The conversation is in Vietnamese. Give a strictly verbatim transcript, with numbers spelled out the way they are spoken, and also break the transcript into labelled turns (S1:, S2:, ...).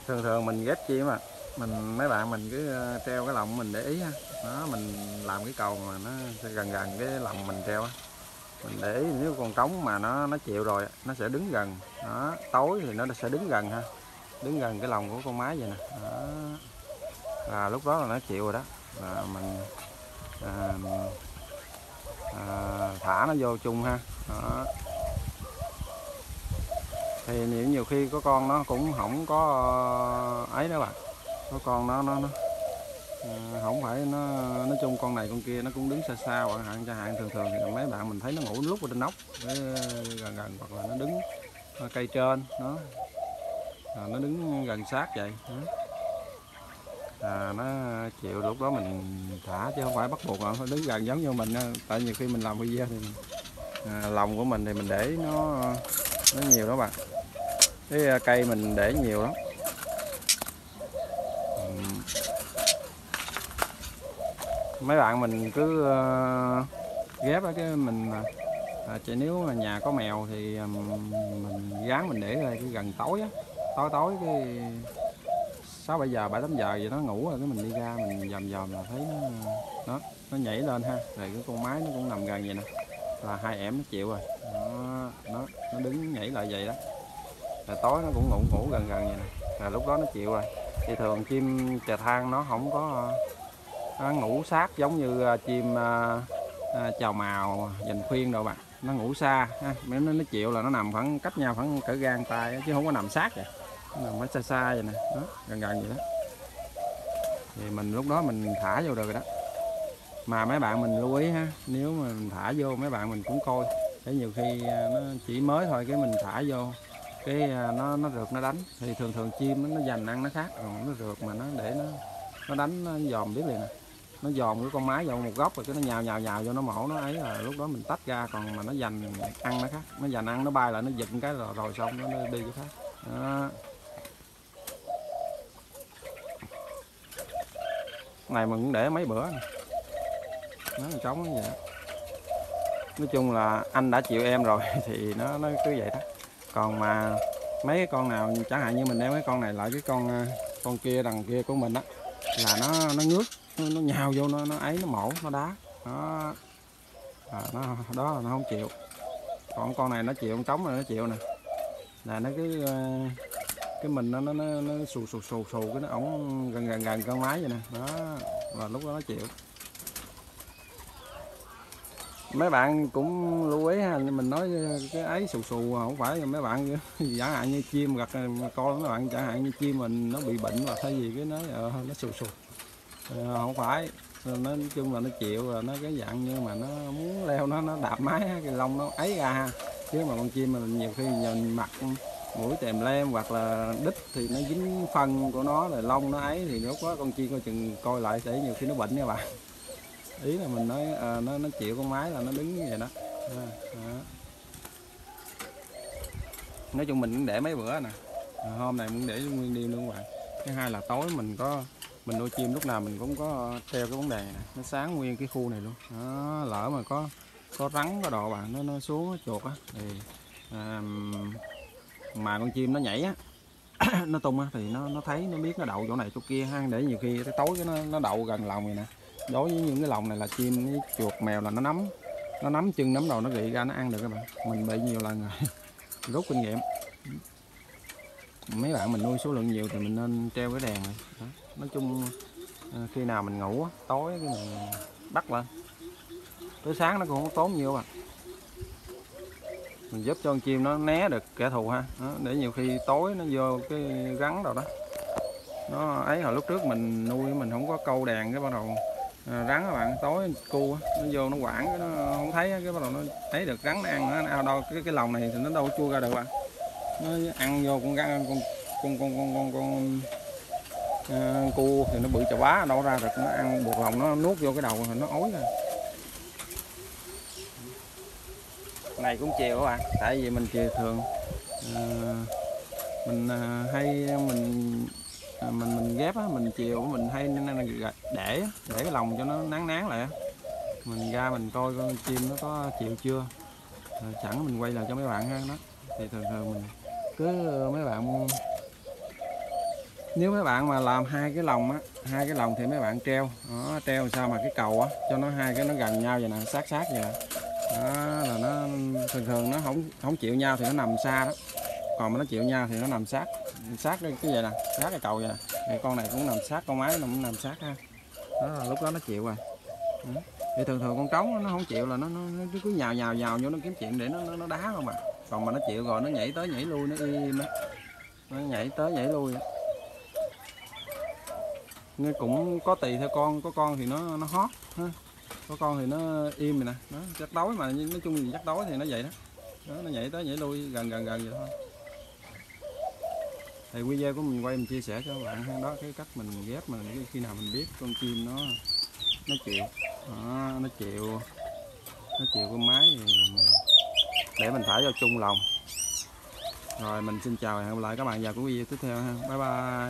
S1: thường thường mình ghép chim mà mình mấy bạn mình cứ treo cái lồng mình để ý ha, đó mình làm cái cầu mà nó sẽ gần gần cái lồng mình treo á, mình để ý nếu con trống mà nó nó chịu rồi nó sẽ đứng gần, đó tối thì nó sẽ đứng gần ha, đứng gần cái lồng của con mái vậy nè, đó là lúc đó là nó chịu rồi đó, là mình à, à, thả nó vô chung ha, đó. Thì nhiều, nhiều khi có con nó cũng không có ấy đó bạn, có con nó nó nó à, không phải nó nói chung con này con kia nó cũng đứng xa xa bạn hạn, chẳng hạn thường thường thì mấy bạn mình thấy nó ngủ lúc ở trên nóc gần gần, hoặc là nó đứng cây trên nó à, nó đứng gần sát vậy đó. À, nó chịu lúc đó mình thả chứ không phải bắt buộc là phải đứng gần giống như mình, tại nhiều khi mình làm video thì à, lòng của mình thì mình để nó nó nhiều đó bạn, cái cây mình để nhiều lắm. Mấy bạn mình cứ uh, ghép ở cái mình à, chỉ nếu mà nhà có mèo thì um, mình gán mình để ra cái gần tối á, tối tối cái sáu bảy giờ bảy tám giờ vậy nó ngủ rồi cái mình đi ra mình dòm dòm là thấy nó nó nó nhảy lên ha, rồi cái con mái nó cũng nằm gần vậy nè, là hai ẻm nó chịu rồi đó, nó nó đứng nhảy lại vậy đó, rồi tối nó cũng ngủ ngủ gần gần vậy nè, là lúc đó nó chịu rồi. Thì thường chim chà than nó không có nó ngủ sát giống như chim à, à, chào mào dành khuyên đâu bạn, nó ngủ xa ha, nó, nó chịu là nó nằm khoảng cách nhau khoảng cỡ gang tay chứ không có nằm sát vậy, nó nằm ở xa xa vậy nè, đó gần gần vậy đó, thì mình lúc đó mình thả vô được rồi đó. Mà mấy bạn mình lưu ý ha, nếu mà mình thả vô mấy bạn mình cũng coi, để nhiều khi nó chỉ mới thôi cái mình thả vô cái nó nó rượt nó đánh, thì thường thường chim nó dành ăn nó khác, còn nó rượt mà nó để nó nó đánh nó dòm biết liền nè, nó dòm cái con mái vào một góc rồi cái nó nhào nhào nhào vô nó mổ nó ấy, là lúc đó mình tách ra, còn mà nó dành ăn nó khác, nó dành ăn nó bay lại nó giật cái rồi, rồi xong nó đi cái khác đó. Này mình cũng để mấy bữa nè, nó trống nó vậy. Nói chung là anh đã chịu em rồi thì nó nó cứ vậy đó. Còn mà mấy cái con nào chẳng hạn như mình đem cái con này lại cái con con kia đằng kia của mình á, là nó nó ngước nó, nó nhào vô nó nó ấy nó mổ nó đá đó, à, nó đó là nó không chịu. Còn con này nó chịu, con trống này nó chịu nè, là nó cứ cái mình nó nó nó, nó xù xù xù xù cái nó ổng gần gần gần con mái vậy nè, đó là lúc đó nó chịu. Mấy bạn cũng lưu ý ha, mình nói cái ấy xù xù không phải mấy bạn chẳng hạn như chim gặt con mấy bạn, chẳng hạn như chim mình nó bị bệnh hoặc hay gì cái nói ờ, nó xù xù, ờ, không phải, nói chung là nó chịu rồi, nó cái dạng như mà nó muốn leo nó nó đạp mái cái lông nó ấy ra ha, chứ mà con chim mình nhiều khi nhìn mặt mũi tèm lem hoặc là đít thì nó dính phân của nó rồi lông nó ấy, thì lúc đó con chim coi chừng coi lại để nhiều khi nó bệnh nha bạn. Ý là mình nói à, nó nó chịu con mái là nó đứng như vậy đó. À, đó. Nói chung mình cũng để mấy bữa nè, à, hôm này mình để nguyên đêm luôn các bạn. Thứ hai là tối mình có mình nuôi chim lúc nào mình cũng có treo cái vấn đề này, nó sáng nguyên cái khu này luôn đó, lỡ mà có có rắn có đồ bạn nó nó xuống nó chuột á thì à, mà con chim nó nhảy á nó tung á thì nó nó thấy nó biết nó đậu chỗ này chỗ kia ha, để nhiều khi tới tối cái nó nó đậu gần lòng này nè. Đối với những cái lồng này là chim với chuột mèo là nó nắm nó nắm chân nắm đầu nó rị ra nó ăn được các bạn, mình bị nhiều lần rồi rút kinh nghiệm. Mấy bạn mình nuôi số lượng nhiều thì mình nên treo cái đèn này đó. Nói chung khi nào mình ngủ tối cái mình bắt lên tới sáng nó cũng không tốn nhiều bạn, mình giúp cho con chim nó né được kẻ thù ha đó, để nhiều khi tối nó vô cái rắn đâu đó nó ấy. Hồi lúc trước mình nuôi mình không có câu đèn cái bắt đầu à, rắn các bạn tối cu nó vô nó quảng cái nó không thấy cái bắt đầu nó thấy được rắn nó ăn nó ao đâu cái cái lồng này thì nó đâu chua ra được bạn, nó ăn vô con con con con con con con, con à, cu thì nó bự chà bá đâu ra được, nó ăn buộc lòng nó nuốt vô cái đầu thì nó ói ra. Này cũng chiều các bạn, tại vì mình chiều thường à, mình à, hay mình à, mình mình ghép á, mình chiều mình hay để để cái lồng cho nó nắng nán lại, mình ra mình coi con chim nó có chịu chưa, rồi sẵn mình quay lại cho mấy bạn ha đó. Thì thường thường mình cứ mấy bạn Nếu mấy bạn mà làm hai cái lồng á, hai cái lồng thì mấy bạn treo đó, treo sao mà cái cầu á cho nó hai cái nó gần nhau vậy nè, sát sát vậy nè. Đó là nó thường thường nó không không chịu nhau thì nó nằm xa đó, còn mà nó chịu nhau thì nó nằm sát sát cái cái vậy nè, sát cái cầu vậy nè. Thì con này cũng nằm sát, con mái nó cũng nằm sát ha. Đó là lúc đó nó chịu rồi. Đó. Thì thường thường con trống nó không chịu là nó, nó, nó cứ nhào nhào nhào vô nó kiếm chuyện để nó nó, nó đá không mà. Còn mà nó chịu rồi nó nhảy tới nhảy lui, nó im á, nó nhảy tới nhảy lui. Nên cũng có tùy theo con, có con thì nó nó hót ha, có con thì nó im rồi nè. Đó, chắc đói mà, nhưng nói chung thì chắc đói thì nó vậy đó. Đó, nó nhảy tới nhảy lui gần gần gần vậy thôi. Thì video của mình quay mình chia sẻ cho các bạn ha, đó cái cách mình ghép mà khi nào mình biết con chim nó nó chịu. Đó, nó chịu nó chịu con mái thì để mình thả vào chung lồng. Rồi mình xin chào và hẹn gặp lại các bạn vào cái video tiếp theo ha. Bye bye.